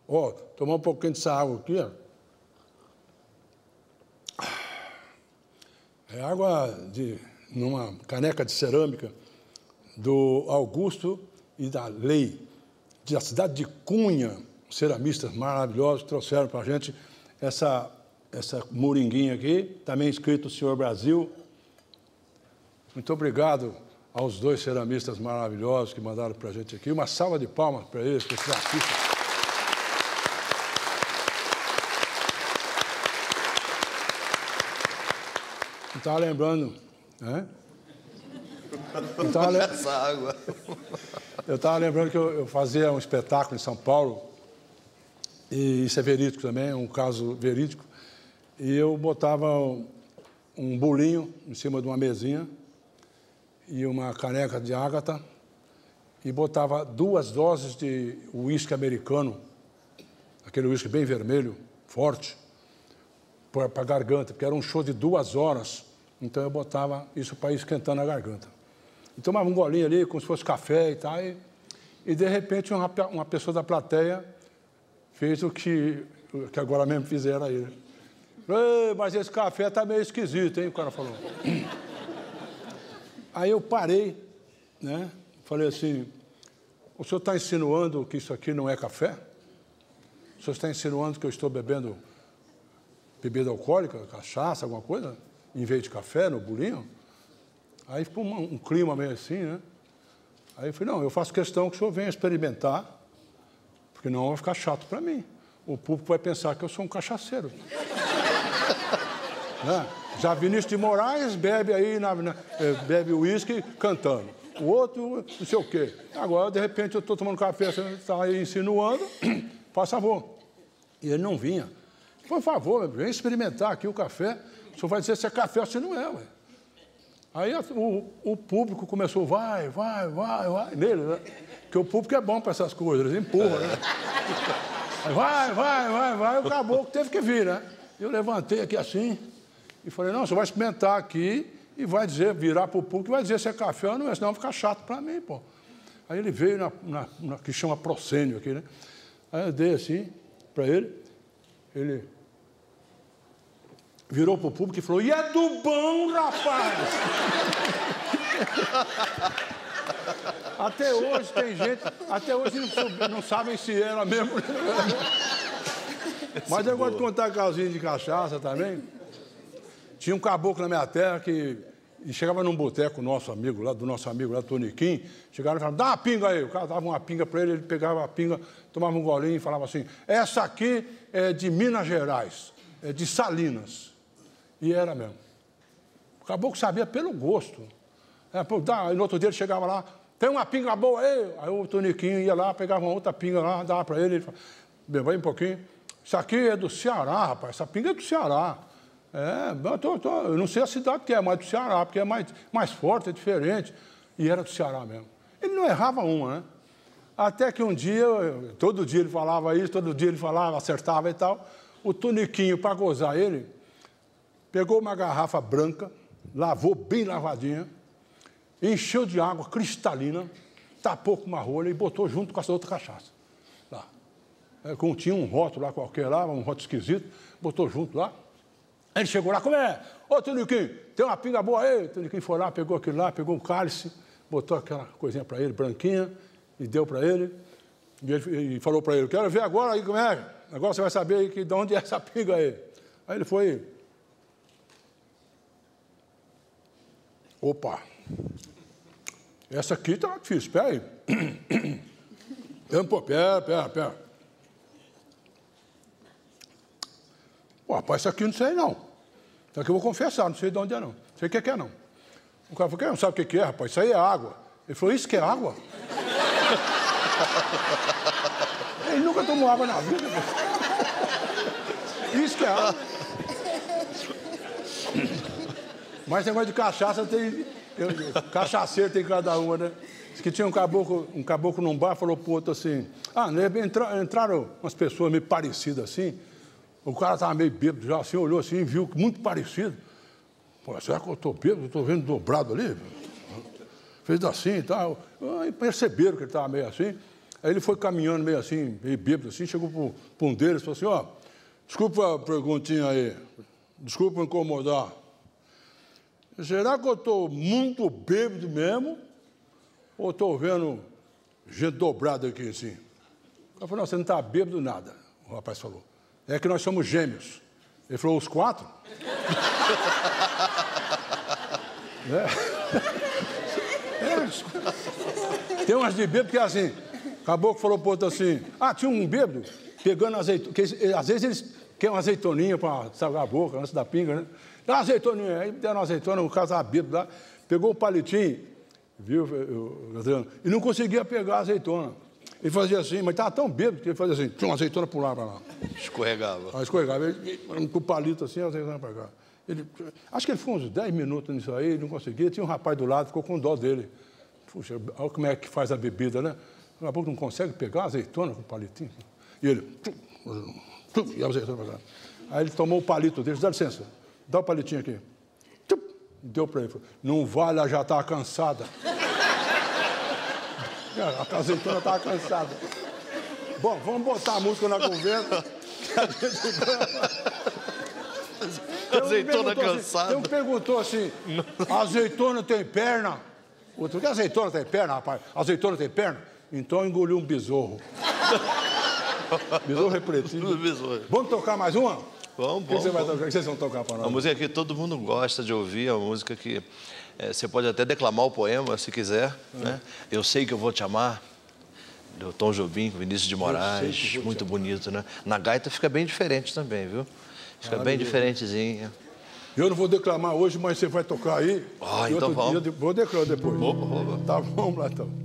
Ó, tomar um pouquinho dessa água aqui, ó. É água numa caneca de cerâmica do Augusto e da Lei, da cidade de Cunha, ceramistas maravilhosos, trouxeram para a gente essa moringuinha aqui, também escrito Senhor Brasil. Muito obrigado aos dois ceramistas maravilhosos que mandaram para a gente aqui. Uma salva de palmas para eles, para esses artistas. Eu estava lembrando, né? Essa água. Eu estava lembrando que eu fazia um espetáculo em São Paulo, e isso é verídico também, é um caso verídico, e eu botava um bolinho em cima de uma mesinha e uma caneca de ágata e botava 2 doses de uísque americano, aquele uísque bem vermelho, forte, para a garganta, porque era um show de 2 horas, então eu botava isso para ir esquentando a garganta. E tomava um golinho ali, como se fosse café e tal, e de repente uma pessoa da plateia fez o que agora mesmo fizeram aí. Mas esse café está meio esquisito, hein? O cara falou. Aí eu parei, né? Falei assim, o senhor está insinuando que isso aqui não é café? O senhor está insinuando que eu estou bebendo bebida alcoólica, cachaça, alguma coisa, em vez de café, no bolinho? Aí ficou um clima meio assim, né? Aí eu falei, não, eu faço questão que o senhor venha experimentar, porque não vai ficar chato para mim. O público vai pensar que eu sou um cachaceiro. Né? Já Vinícius de Moraes bebe aí, bebe uísque cantando. O outro, não sei o quê. Agora, de repente, eu estou tomando café, você está aí insinuando, faz favor. E ele não vinha. Por favor, vem experimentar aqui o café. O senhor vai dizer se é café ou se não é, ué. Aí o público começou, vai, nele, né? Porque o público é bom para essas coisas, eles empurram, né? Aí, vai, o caboclo teve que vir, né? Eu levantei aqui assim e falei, não, você vai experimentar aqui e vai dizer, virar para o público e vai dizer se é café ou não é, senão vai ficar chato para mim, pô. Aí ele veio na que chama proscênio aqui, né? Aí eu dei assim para ele virou para o público e falou, e é do bom, rapaz! Até hoje tem gente, até hoje não sabem se era mesmo. Mas eu gosto de contar casinha de cachaça também. Tinha um caboclo na minha terra que chegava num boteco do nosso amigo lá, Toniquim, chegava e falava, dá uma pinga aí. O cara dava uma pinga para ele pegava a pinga, tomava um golinho e falava assim, essa aqui é de Minas Gerais, é de Salinas. E era mesmo. O caboclo sabia pelo gosto. Aí no outro dia ele chegava lá, tem uma pinga boa aí. Aí o Toniquinho ia lá, pegava uma outra pinga lá, dava para ele falava, beba aí um pouquinho. Isso aqui é do Ceará, rapaz, essa pinga é do Ceará. Eu não sei a cidade que é, mas do Ceará, porque é mais forte, é diferente. E era do Ceará mesmo. Ele não errava uma, né? Até que um dia, todo dia ele falava isso, todo dia ele falava, acertava e tal. O Toniquinho, para gozar ele, pegou uma garrafa branca, lavou bem lavadinha, encheu de água cristalina, tapou com uma rolha e botou junto com essa outra cachaça. Lá. Tinha um rótulo lá qualquer lá, um rótulo esquisito, botou junto lá. Aí ele chegou lá, como é? Ô, Toniquinho, tem uma pinga boa aí? O Toniquinho foi lá, pegou aquilo lá, pegou um cálice, botou aquela coisinha para ele, branquinha, e deu para ele. E ele falou para ele, quero ver agora aí como é. Agora você vai saber aí de onde é essa pinga aí. Aí ele foi... Opa, essa aqui tá difícil, espera aí. Pera. Pô, rapaz, isso aqui não sei não. Isso aqui eu vou confessar, não sei de onde é não. Não sei o que é não. O cara falou, não sabe o que é, rapaz? Isso aí é água. Ele falou, isso que é água? Ele nunca tomou água na vida. Isso que é água. Mas negócio de cachaça tem... Cachaceiro tem cada uma, né? Diz que tinha um caboclo num bar, falou pro outro assim... entraram umas pessoas meio parecidas assim. O cara estava meio bêbado já, assim, olhou assim, viu muito parecido. Pô, será que eu estou bêbado? Eu estou vendo dobrado ali. Fez assim e tal. Aí perceberam que ele estava meio assim. Aí ele foi caminhando meio assim, meio bêbado assim, chegou para um deles e falou assim, ó, desculpa a perguntinha aí, desculpa incomodar. Será que eu estou muito bêbado mesmo? Ou estou vendo gente dobrada aqui assim? Eu falei, não, você não está bêbado nada, o rapaz falou. É que nós somos gêmeos. Ele falou, os 4? Tem umas de bêbado que é assim, o caboclo falou pro outro assim, tinha um bêbado pegando azeitona, às vezes eles querem uma azeitoninha para salgar a boca, antes da pinga, né? Dá uma azeitoninha, aí deram uma azeitona, o cara estava bêbado lá, pegou o palitinho, viu, Adriano, e não conseguia pegar a azeitona. Ele fazia assim, mas estava tão bêbado que ele fazia assim, tinha uma azeitona para lá, para lá. Escorregava. Escorregava, ele, com o palito assim, a azeitona para cá. Acho que ele ficou uns 10 minutos nisso aí, não conseguia. Tinha um rapaz do lado, ficou com dó dele. Puxa, olha como é que faz a bebida, né? Daqui a pouco não consegue pegar a azeitona com o palitinho. E ele, e a azeitona para cá. Aí ele tomou o palito dele, dá licença, dá o palitinho aqui. Deu para ele, falou, não vale, ela já está cansada. A azeitona estava cansada. Bom, vamos botar a música na conversa. Azeitona cansada. Tem um que perguntou assim, azeitona tem perna? Outro, que azeitona tem perna, rapaz? Azeitona tem perna? Então engoliu um besouro. Besouro repretido. Vamos tocar mais uma? Vamos. O que vocês vão tocar para nós? Uma música que todo mundo gosta de ouvir, é uma música que você pode até declamar o poema, se quiser. Né? Eu Sei Que Eu Vou Te Amar, do Tom Jobim, com Vinícius de Moraes, muito bonito, né? Na gaita fica bem diferente também, viu? Fica bem diferentezinha. Eu não vou declamar hoje, mas você vai tocar aí. Então vamos. Vou declamar depois. Opa. Tá, vamos lá então.